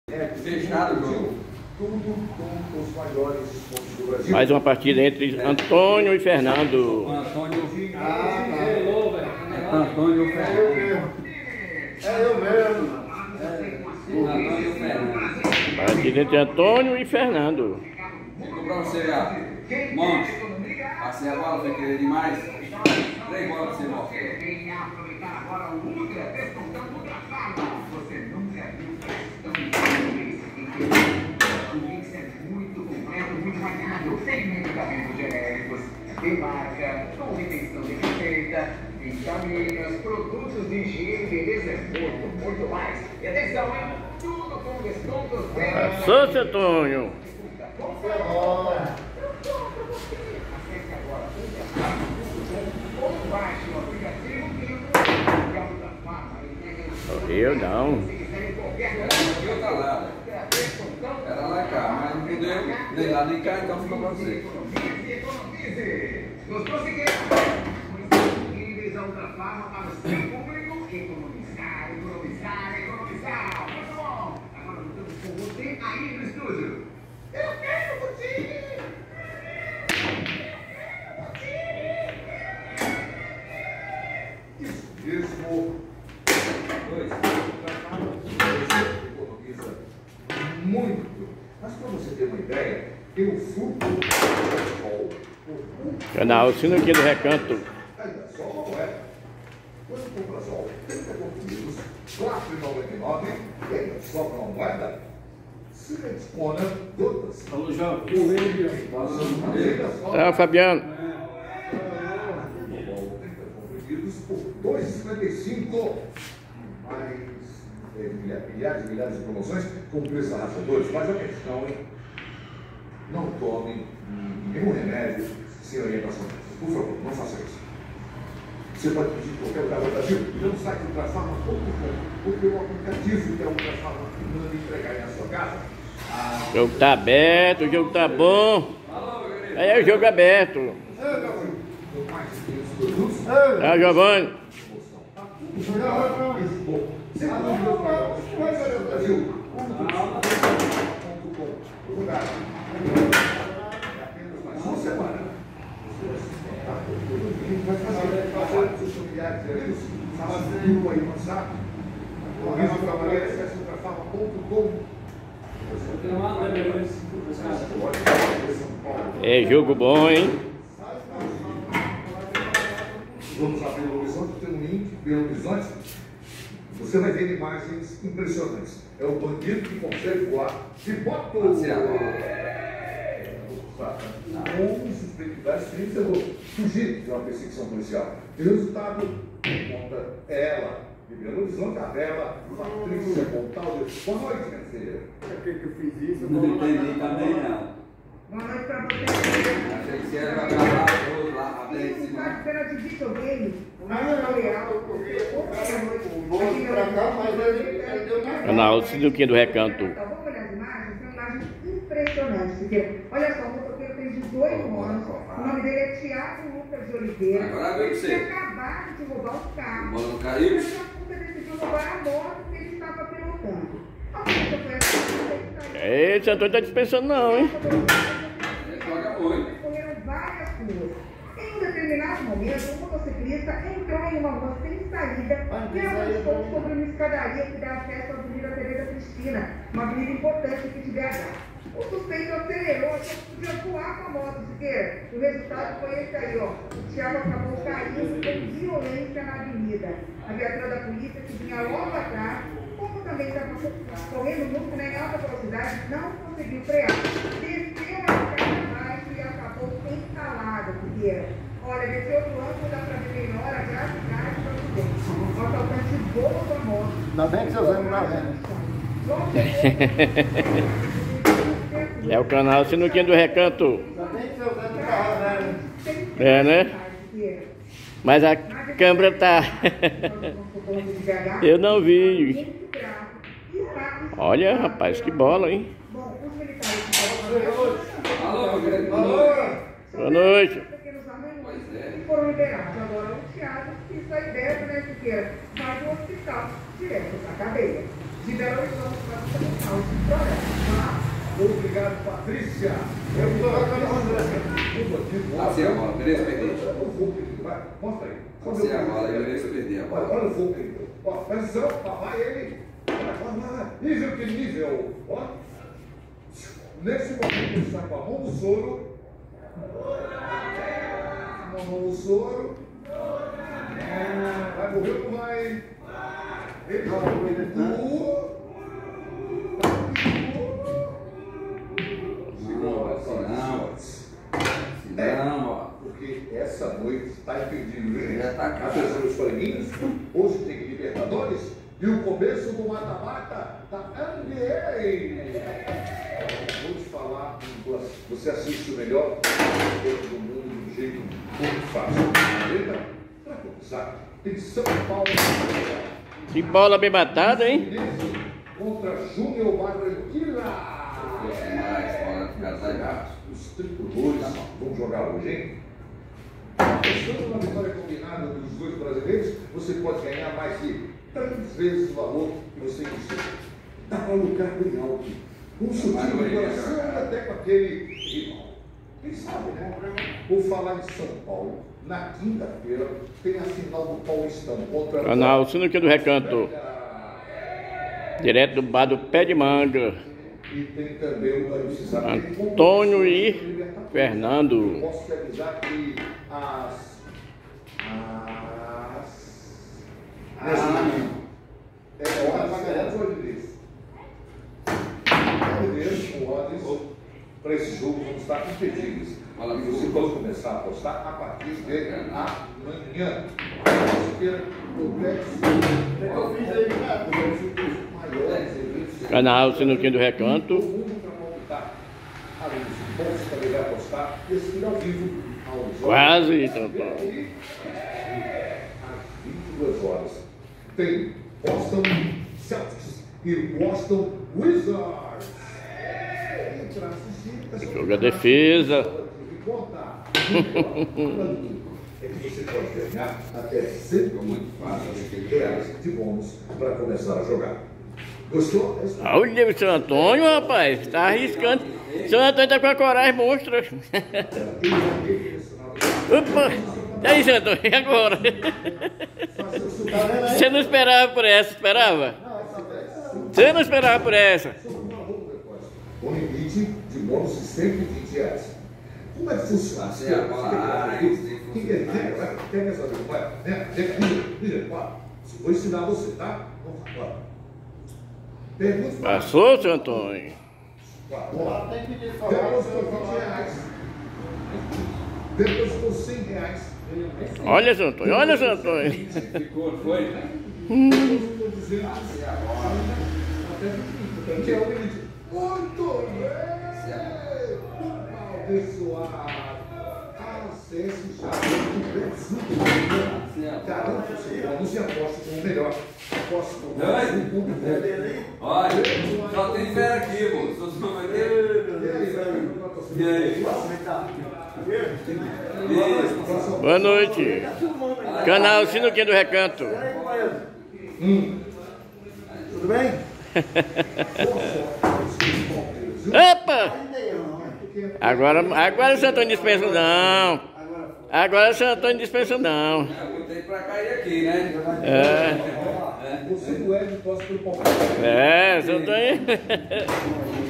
Fechado o jogo. Tudo com os maiores pontos do Brasil. Mais uma partida entre Antônio e Fernando. Antônio Fernando. É eu mesmo. Antônio Fernando. Partida entre Antônio e Fernando. Ficou pra você já. Monte. Passei a bola, foi querer demais. 3 bolas pra você, Monte. Medicamentos genéricos, de marca, com retenção de receita, vitaminas, produtos de higiene, beleza, muito mais. E atenção, hein? Tudo com descontos. Passou, Antônio. Acesse agora ou baixe o aplicativo Eu não. Eu tá lá. Era lá e cá, mas não deu nem lá nem cá, então ficou pra você. Nos prosseguimos. Eles a outra forma para o seu público. Economizar. Muito bom. Agora voltamos com você aí no estúdio. Eu quero curtir. Isso mesmo. 2. Economiza muito. Mas para você ter uma ideia, eu fui Canal Sinuquinha do Recanto. ainda só uma moeda. Quando compra só 80 comprimidos, R$4,99 e ainda sobra uma moeda, se dispona todas. Alô, João. Tá, Fabiano. 30 comprimidos por R$2,55. Mais milhares e milhares de promoções com preços arrasadores. Mas a questão, hein? Não tome nenhum remédio sem orientação médica. Por favor, não faça isso. Você pode pedir em qualquer lugar do Brasil, pelo site ultrafarma.com, porque o aplicativo que é o Ultrafarma manda entregar aí na sua casa. O jogo tá aberto, o jogo tá bom. Aí é o jogo aberto. Com mais de 500 produtos. Tá, Giovanni? É jogo bom, hein? Vamos lá Belo Horizonte, tem um link, Belo Horizonte. Você vai ver imagens impressionantes. É o bandido que consegue voar de moto. Com suspeitidades críticas ou fugir de uma perseguição policial. E o resultado conta ela, de Belo Horizonte, a bela Patrícia Montaldo. Boa noite, minha filha. Por que eu fiz isso? Não entendi também, não. Boa noite pra você. Achei que você era pra gravar todos lá, até em Não cima. está esperando de videogame. Canal Sinuquinha do Recanto. Vamos olhar as imagens, são imagens impressionantes. Porque, olha só, o motoqueiro tem 18 anos, o nome dele é Thiago Lucas de Oliveira. Agora vem Ele você. tinha acabado de roubar um carro. A bola não caiu? Mas a puta decidiu roubar a moto que ele estava pilotando. A polícia foi assim, Esse Antônio tá dispensando não, hein? Joga muito. Correram várias ruas. Em um determinado momento, um motociclista entrou em uma rua sem saída e avançou sobre uma escadaria que dá acesso à Avenida Tereza Cristina, uma avenida importante aqui de BH. O suspeito acelerou, achou que podia voar com a moto, Siqueira. O resultado foi esse aí, ó. O Thiago acabou caindo com violência na avenida. A viatura da polícia, que vinha logo atrás, como também estava correndo muito, né, em alta velocidade, não conseguiu frear. Desceu a escada abaixo e acabou entalado, Siqueira. Olha, desse outro ângulo dá para ver melhor a gravidade do acidente. O assaltante voa com a moto. Ainda bem que seus anos não vendo. É o canal Sinuquinha do Recanto. Ainda bem que seus anos não estavam vendo. É, né? Mas a câmera tá. Eu não vi. Olha, rapaz, que bola, hein? Alô, Boa noite. Foram liberados. Agora o Thiago, isso aí deve, né, Siqueira? Vai do hospital, direto pra cadeia. Liberou e vamos para a final do programa. Obrigado, Patrícia. Eu vou Assim a bola, beleza, perdi. Vai, mostra aí. Assim a bola, eu mereço perder a bola. Olha o fogo aí. Ó, presta atenção, papai, ele. Vai. Nível que nível. Ó. Nesse momento ele está com a mão no soro. A mão no soro. Vai morrer ou não vai? Ele vai morrer. Não, ó. Porque essa noite está impedindo, gente. Já tá acabado. Atenção, os coleguinhas. Hoje tem Libertadores e o começo do mata-mata da NBA. Vou te falar, você assiste o melhor jogo do mundo de um jeito muito fácil. Para começar, tem São Paulo. Que bola bem matada, hein? Contra Júnior Barranquilla. Os tricolores vão jogar hoje, hein? Apostando na vitória combinada dos dois brasileiros, você pode ganhar mais de 3 vezes o valor que você investiu. Dá para lucrar bem alto. Um chutinho no coração e até com aquele rival. Quem sabe, né? Vou falar em São Paulo. Na quinta-feira tem a final do Paulistão contra Canal Sinuquinha do Recanto. Direto do bar do Pé de Manga. E tem também o Antônio e Fernando. Posso te avisar que para esse jogo vão estar impedidos. E você pode começar a apostar a partir de amanhã. Canal Sinuquinha do Recanto. Além dos bons também vai apostar e assistir ao vivo aos Quase, então. às 22 horas. Tem Boston Celtics e Boston Wizards. Joga a defesa. É que você pode ganhar até R$100 de bônus para começar a jogar. Gostou? Olha o seu Antônio, rapaz. Tá arriscando. O seu Antônio tá com a coragem monstra. Opa! E aí, seu Antônio, e agora? Você não esperava por essa, esperava? Você não esperava por essa? O limite de bônus de R$120. Como é que funciona? Pega essa vou ensinar você, tá? Passou, seu Antônio? Depositou R$100. Olha, seu Antônio, olha, seu Antônio. Ficou, foi? Depositou 200. Que é o limite. Muito bem! Abençoado. Acesse já o Brasil. Garante o seu bônus e aposte com o melhor. Aposte com o Brasil. Olha, só tem fé aqui, moço. Só vai ter. E aí? Boa noite. Canal Sinuquinha do Recanto. Tudo bem? Opa! Agora o seu Antônio dispensa não. Agora o seu Antônio dispensa não. Eu botei pra cair aqui, né? Você do Ed torce pelo Palmeiras. É, seu Antônio.